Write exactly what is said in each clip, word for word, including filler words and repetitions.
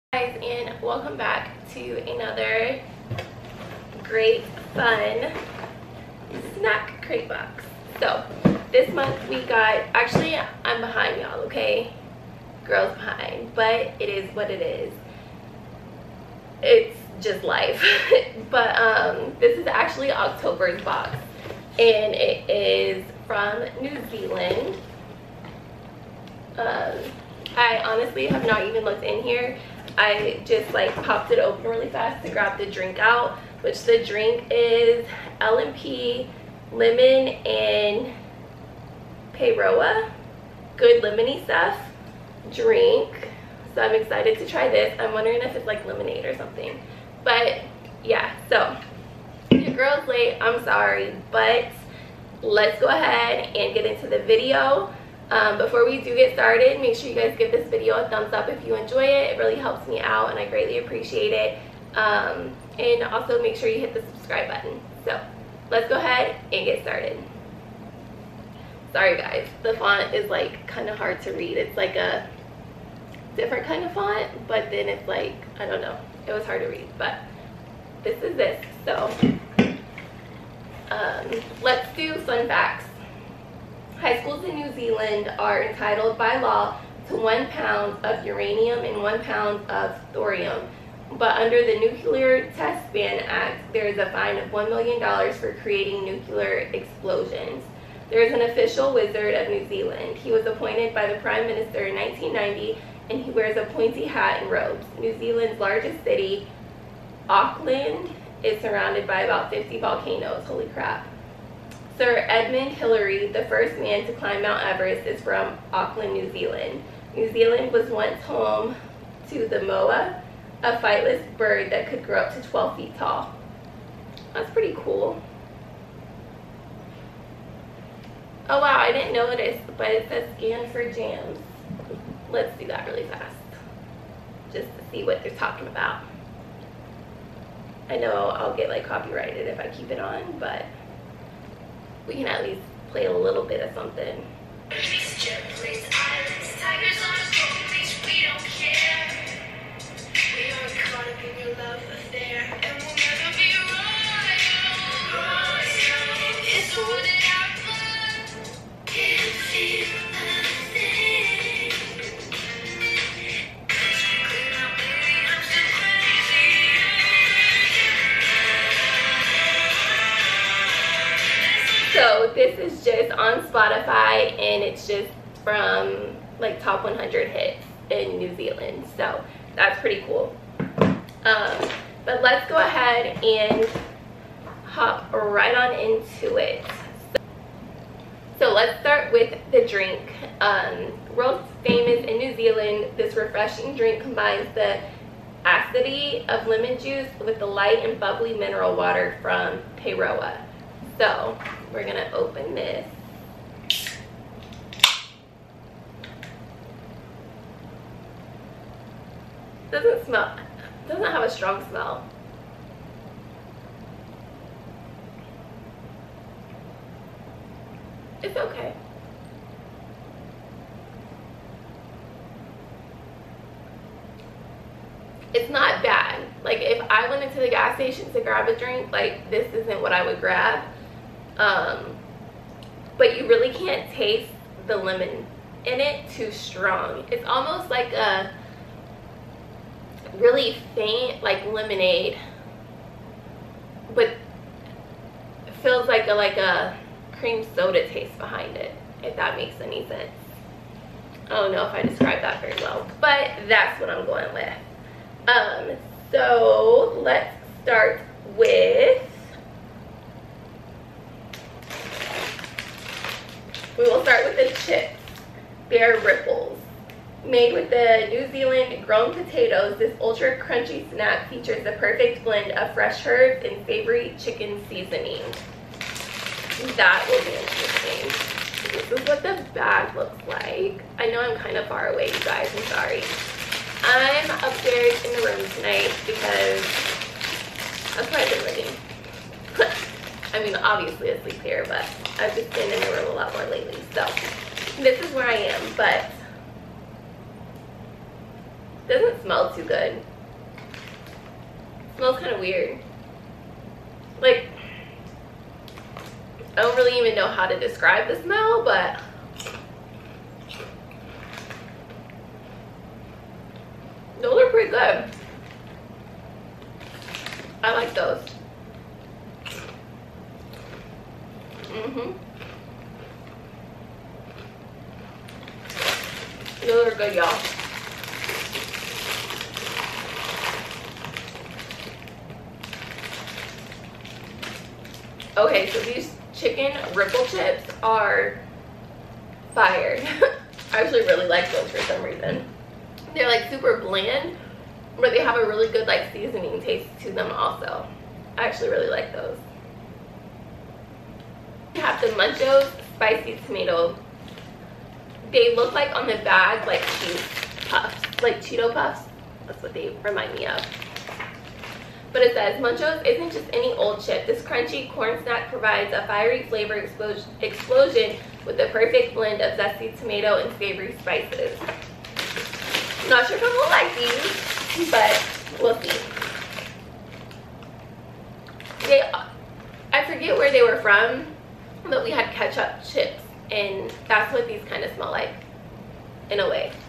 Guys, and welcome back to another great fun snack crate box. So this month we got, actually I'm behind y'all, okay, girls behind, but it is what it is. It's just life. But um this is actually October's box, and it is from New Zealand. um I honestly have not even looked in here. I just like popped it open really fast to grab the drink out, which the drink is L and P lemon and Peiroa. Good lemony stuff drink. So I'm excited to try this. I'm wondering if it's like lemonade or something. But yeah, so your girl's late, I'm sorry, but let's go ahead and get into the video. Um, before we do get started, make sure you guys give this video a thumbs up if you enjoy it. It really helps me out and I greatly appreciate it. Um, and also make sure you hit the subscribe button. So let's go ahead and get started. Sorry guys, the font is like kind of hard to read. It's like a different kind of font, but then it's like, I don't know, it was hard to read, but this is this. So um, let's do fun facts. High schools in New Zealand are entitled by law to one pound of uranium and one pound of thorium. But under the Nuclear Test Ban Act, there is a fine of one million dollars for creating nuclear explosions. There is an official wizard of New Zealand. He was appointed by the Prime Minister in nineteen ninety, and he wears a pointy hat and robes. New Zealand's largest city, Auckland, is surrounded by about fifty volcanoes. Holy crap. Sir Edmund Hillary, the first man to climb Mount Everest, is from Auckland, New Zealand. New Zealand was once home to the moa, a flightless bird that could grow up to twelve feet tall. That's pretty cool. Oh wow, I didn't notice, but it says scan for jams. Let's do that really fast, just to see what they're talking about. I know I'll get like copyrighted if I keep it on, but we can at least play a little bit of something. So this is just on Spotify, and it's just from like top one hundred hits in New Zealand. So that's pretty cool. Um, but let's go ahead and hop right on into it. So, so let's start with the drink. Um, world famous in New Zealand, this refreshing drink combines the acidity of lemon juice with the light and bubbly mineral water from Peiroa. So we're gonna open this. Doesn't smell, doesn't have a strong smell. It's okay. It's not bad. Like if I went into the gas station to grab a drink, like this isn't what I would grab. Um, but you really can't taste the lemon in it too strong. It's almost like a really faint like lemonade, but it feels like a like a cream soda taste behind it, if that makes any sense. I don't know if I described that very well, but that's what I'm going with. Um, so let's start with, we will start with the chips. Bear Ripples. Made with the New Zealand grown potatoes, this ultra crunchy snack features the perfect blend of fresh herbs and savory chicken seasoning. That will be interesting. This is what the bag looks like. I know I'm kind of far away, you guys, I'm sorry. I'm upstairs in the room tonight because that's where I've been living. I mean, obviously I sleep here, but I've just been in the room a lot more lately. So this is where I am, but it doesn't smell too good. It smells kind of weird. Like, I don't really even know how to describe the smell, but those are pretty good. I like those. Mm-hmm. Those are good, y'all. Okay, so these chicken ripple chips are fire. I actually really like those for some reason. They're like super bland, but they have a really good like seasoning taste to them also. I actually really like those. We have the Munchos spicy tomato. They look like on the bag like cheese puffs, like Cheeto puffs. That's what they remind me of. But it says, Munchos isn't just any old chip. This crunchy corn snack provides a fiery flavor explos explosion with the perfect blend of zesty tomato and savory spices. Not sure if I'm gonna like these, but we'll see. They, I forget where they were from, but we had ketchup chips, and that's what these kind of smell like, in a way.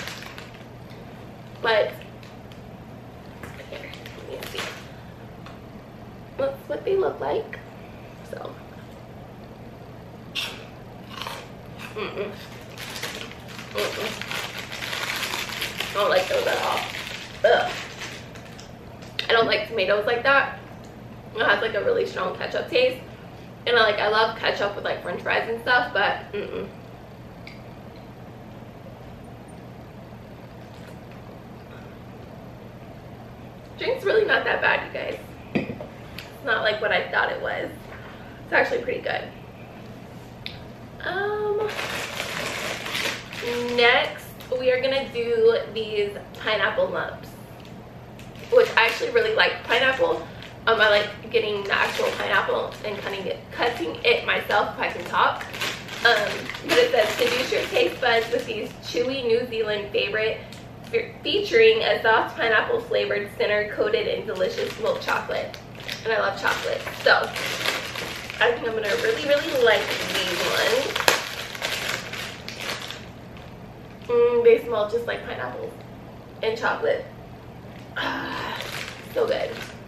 But here, let me see. That's what they look like. So, mm-mm. Mm-mm. I don't like those at all. Ugh. I don't like tomatoes like that. It has like a really strong ketchup taste. And I like I love ketchup with like french fries and stuff, but mm-mm. Drink's really not that bad, you guys. It's not like what I thought it was. It's actually pretty good. Um next we are gonna do these pineapple lumps, which I actually really like pineapple. Um, I like getting the actual pineapple and cutting it, cutting it myself if I can talk. Um, but it says, seduce your taste buds with these chewy New Zealand favorite, featuring a soft pineapple flavored center coated in delicious milk chocolate. And I love chocolate, so I think I'm gonna really, really like these ones. Mm, they smell just like pineapples and chocolate. Ah, so good.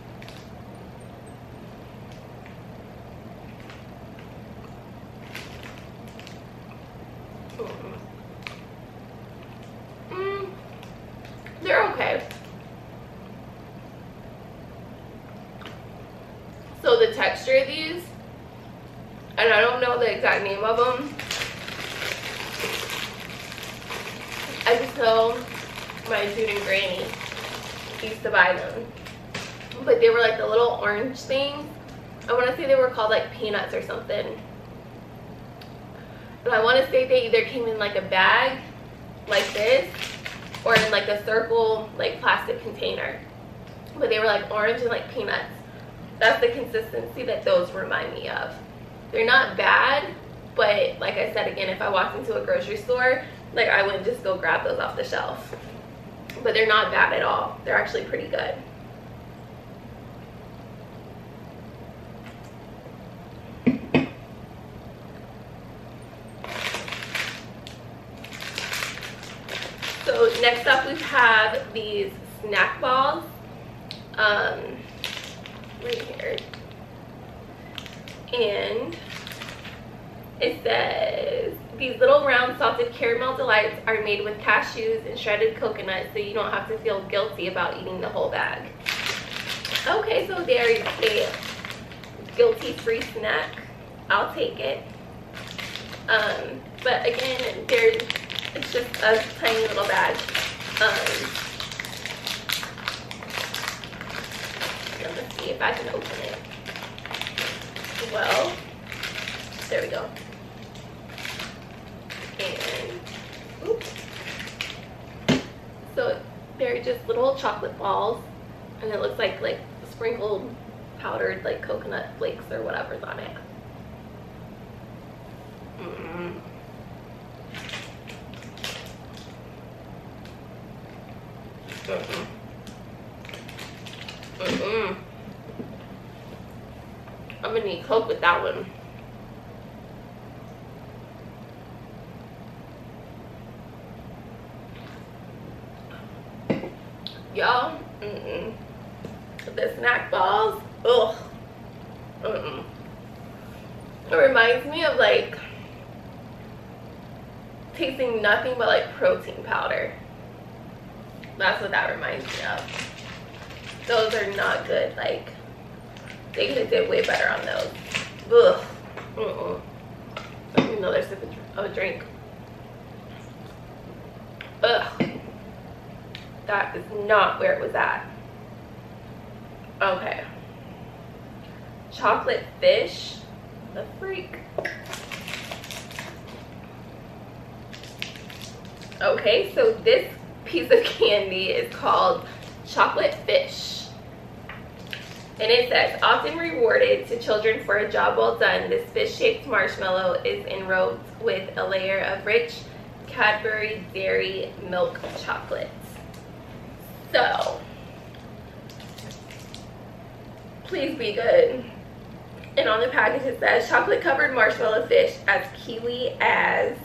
Mm, they're okay. So the texture of these, and I don't know the exact name of them, I just know my dude and granny used to buy them, but they were like the little orange things. I want to say they were called like peanuts or something. And I want to say they either came in like a bag like this or in like a circle like plastic container, but they were like orange and like peanuts. That's the consistency that those remind me of. They're not bad, but like I said again, if I walked into a grocery store, like I wouldn't just go grab those off the shelf. But they're not bad at all. They're actually pretty good. So next up we have these snack balls. Um, right here. And it says, these little round salted caramel delights are made with cashews and shredded coconut, so you don't have to feel guilty about eating the whole bag. Okay, so there's a guilty-free snack. I'll take it. Um, but again, there's it's just a tiny little bag. Um, let me see if I can open it. Well, there we go. And oops. So they're just little chocolate balls, and it looks like like sprinkled powdered like coconut flakes or whatever's on it. Mm. Mm-mm. Mm-mm. I'm gonna need Coke with that one. Y'all, mm-mm. The snack balls, ugh. Mm-mm. It reminds me of like tasting nothing but like protein powder. That's what that reminds me of. Those are not good. Like, they could have did way better on those. Ugh. Mm-mm. Another sip of a drink. Ugh. That is not where it was at. Okay. Chocolate fish. The freak. Okay, so this piece of candy is called chocolate fish. And it says, often rewarded to children for a job well done, this fish-shaped marshmallow is enrobed with a layer of rich Cadbury dairy milk chocolate. So, please be good. And on the package it says, chocolate covered marshmallow fish as kiwi as.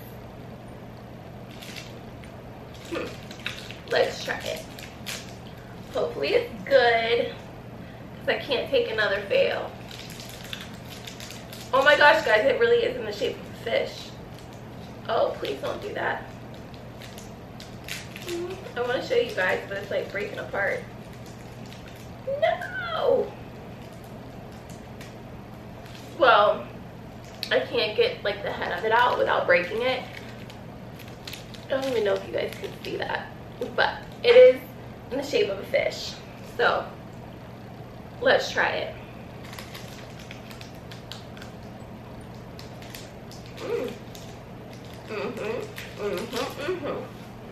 Hmm. Let's try it. Hopefully it's good, because I can't take another fail. Oh my gosh, guys, it really is in the shape of a fish. Oh, please don't do that. I want to show you guys, but it's like breaking apart. No! Well, I can't get like the head of it out without breaking it. I don't even know if you guys can see that, but it is in the shape of a fish. So let's try it. Mm. Mm-hmm. Mm-hmm. Mm-hmm.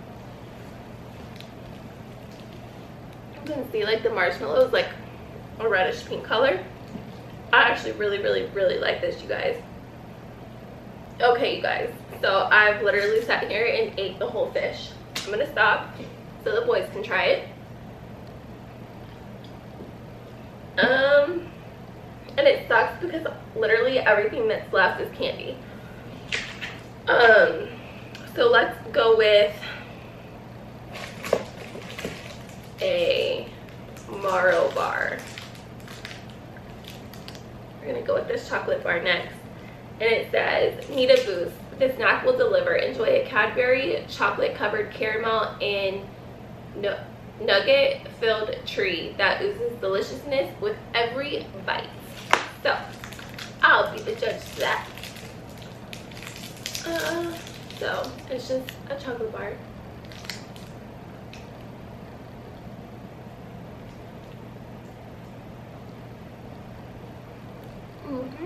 You can see like the marshmallow is like a reddish pink color. I actually really, really, really like this, you guys. Okay, you guys. So I've literally sat here and ate the whole fish. I'm gonna stop so the boys can try it. Um, and it sucks because literally everything that's left is candy. Um, so let's go with a Maro bar. We're gonna go with this chocolate bar next. And it says, need a boost. This snack will deliver. Enjoy a Cadbury chocolate covered caramel and no nugget filled treat that oozes deliciousness with every bite. So I'll be the judge to that. Uh, so it's just a chocolate bar. Mm-hmm.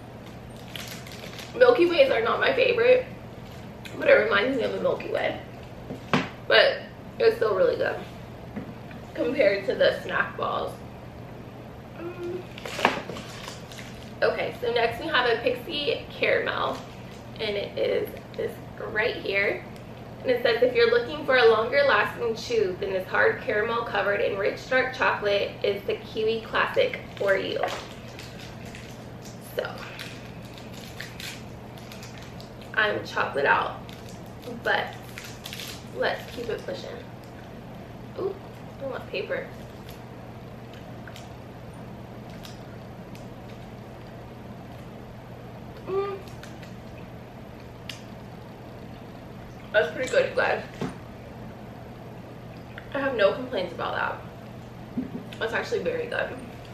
Milky Ways are not my favorite, but it reminds me of a Milky Way. But it's still really good compared to the snack balls. Mm. Okay, so next we have a Pixie Caramel, and it is this right here. And it says, if you're looking for a longer lasting chew, then this hard caramel covered in rich dark chocolate is the Kiwi Classic for you. So I'm chocolate out, but let's keep it pushing. Ooh, I don't want paper. Mm. That's pretty good, you guys. I have no complaints about that. That's actually very good.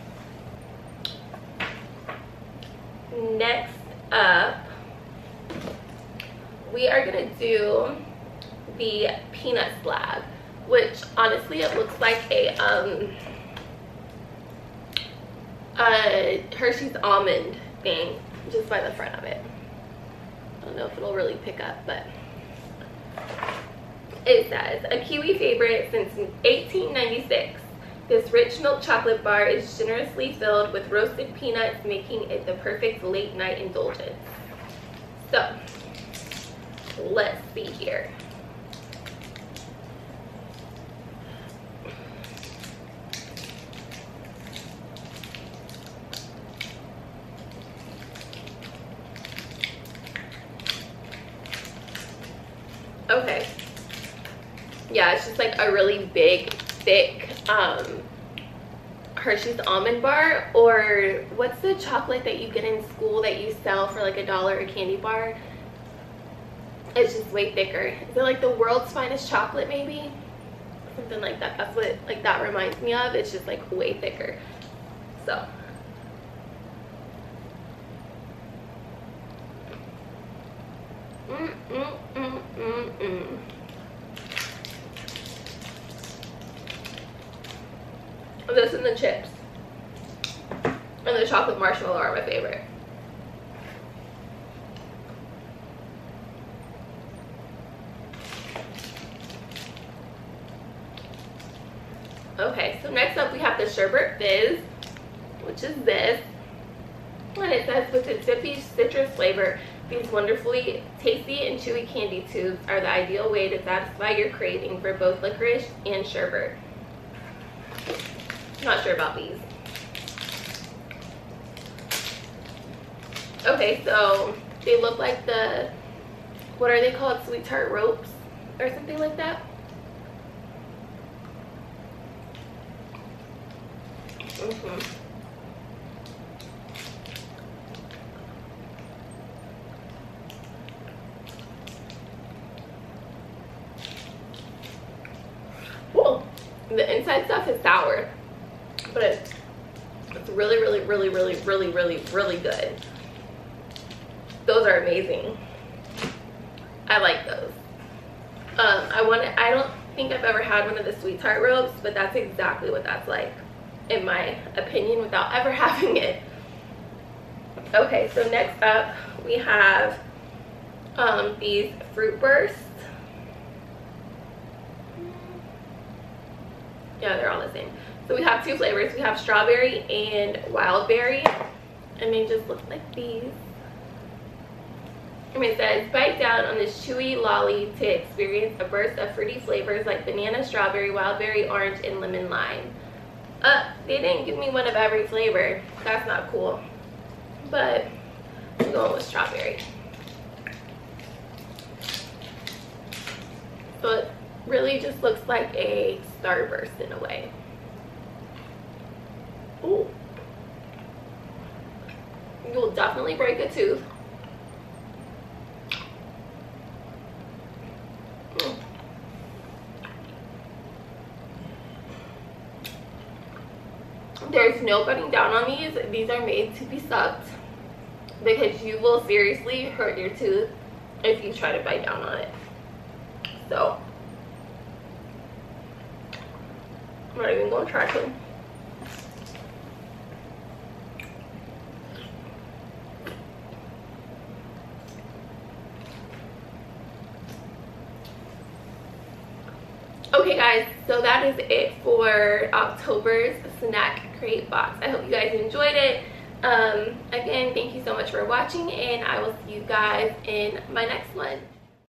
Next up, we are gonna do the peanut slab, which honestly it looks like a um a Hershey's almond thing just by the front of it. I don't know if it'll really pick up, but it says, a Kiwi favorite since eighteen ninety-six. This rich milk chocolate bar is generously filled with roasted peanuts, making it the perfect late night indulgence. So let's see here. Okay. Yeah, it's just like a really big, thick um, Hershey's almond bar, or what's the chocolate that you get in school that you sell for like a dollar a candy bar? It's just way thicker. Is it like the world's finest chocolate maybe? Something like that. That's what like that reminds me of. It's just like way thicker. So mm, mm, mm, mm, mm. This and the chips and the chocolate marshmallow are my favorite. Okay, so next up we have the Sherbet Fizz, which is this. And it says, with its zippy citrus flavor, these wonderfully tasty and chewy candy tubes are the ideal way to satisfy your craving for both licorice and sherbet. Not sure about these. Okay, so they look like the, what are they called? Sweet Tart ropes or something like that. Mm-hmm. Whoa, the inside stuff is sour, but it's, it's really, really, really, really, really, really, really good. Those are amazing. I like those. Um, I want to, I don't think I've ever had one of the Sweet Tart ropes, but that's exactly what that's like, in my opinion, without ever having it. Okay, so next up we have um, these Fruit Bursts. Yeah, they're all the same. So we have two flavors. We have strawberry and wild berry, and they just look like these. And it says, bite down on this chewy lolly to experience a burst of fruity flavors like banana, strawberry, wild berry, orange, and lemon lime. Uh, they didn't give me one of every flavor. That's not cool. But I'm going with strawberry. So it really just looks like a Starburst in a way. Ooh. You will definitely break a tooth. Mm. There's no cutting down on these. These are made to be sucked, because you will seriously hurt your tooth if you try to bite down on it. So I'm not even gonna try to. Okay guys, so that is it for October's snack crate box. I hope you guys enjoyed it. Um, again, thank you so much for watching, and I will see you guys in my next one.